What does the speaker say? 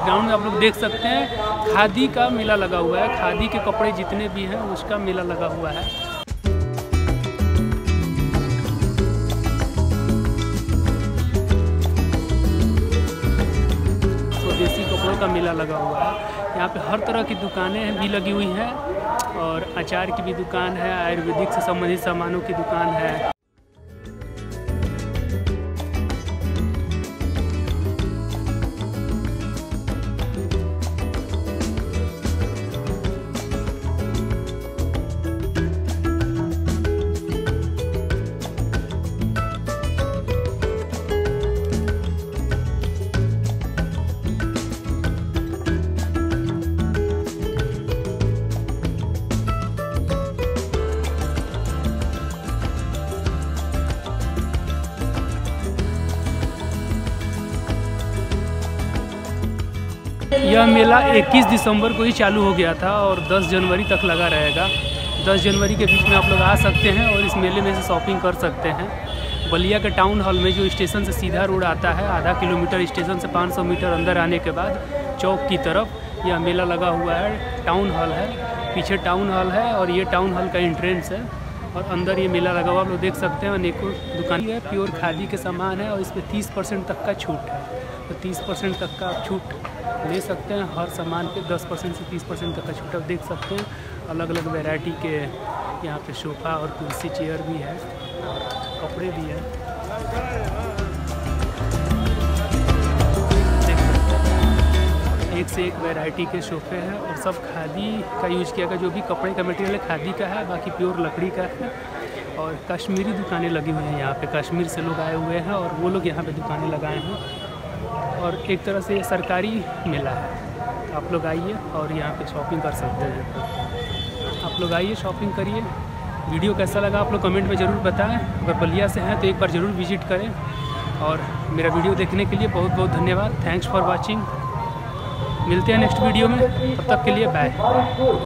Background में आप लोग देख सकते हैं खादी का मेला लगा हुआ है। खादी के कपड़े जितने भी हैं उसका मेला लगा हुआ है। स्वदेशी कपड़ों का मेला लगा हुआ है। यहाँ पे हर तरह की दुकानें भी लगी हुई हैं और अचार की भी दुकान है, आयुर्वेदिक से संबंधित सामानों की दुकान है। यह मेला 21 दिसंबर को ही चालू हो गया था और 10 जनवरी तक लगा रहेगा। 10 जनवरी के बीच में आप लोग आ सकते हैं और इस मेले में से शॉपिंग कर सकते हैं। बलिया के टाउन हॉल में जो स्टेशन से सीधा रोड आता है, आधा किलोमीटर स्टेशन से 500 मीटर अंदर आने के बाद चौक की तरफ यह मेला लगा हुआ है। टाउन हॉल है, पीछे टाउन हॉल है और ये टाउन हॉल का एंट्रेंस है और अंदर ये मेला लगा हुआ आप लोग देख सकते हैं। अनेकों दुकान है, प्योर खादी के सामान है और इस पर 30% तक का छूट है। तो 30% तक का आप छूट ले सकते हैं। हर सामान पे 10% से 30% तक का छूट आप देख सकते हैं। अलग अलग वैरायटी के यहाँ पे सोफ़ा और कुर्सी चेयर भी है और कपड़े भी है, देख सकते हैं। एक से एक वैरायटी के सोफ़े हैं और सब खादी का यूज किया गया। जो भी कपड़े का मटेरियल है खादी का है, बाकी प्योर लकड़ी का है। और कश्मीरी दुकानें लगी हुई हैं यहाँ पे। कश्मीर से लोग आए हुए हैं और वो लोग यहाँ पे दुकानें लगाए हैं और एक तरह से सरकारी मेला है। आप लोग आइए और यहाँ पे शॉपिंग कर सकते हैं। आप लोग आइए, शॉपिंग करिए। वीडियो कैसा लगा आप लोग कमेंट में ज़रूर बताएं। अगर बलिया से हैं तो एक बार ज़रूर विजिट करें। और मेरा वीडियो देखने के लिए बहुत बहुत धन्यवाद। Thanks for watching. मिलते हैं नेक्स्ट वीडियो में, तब तक के लिए बाय।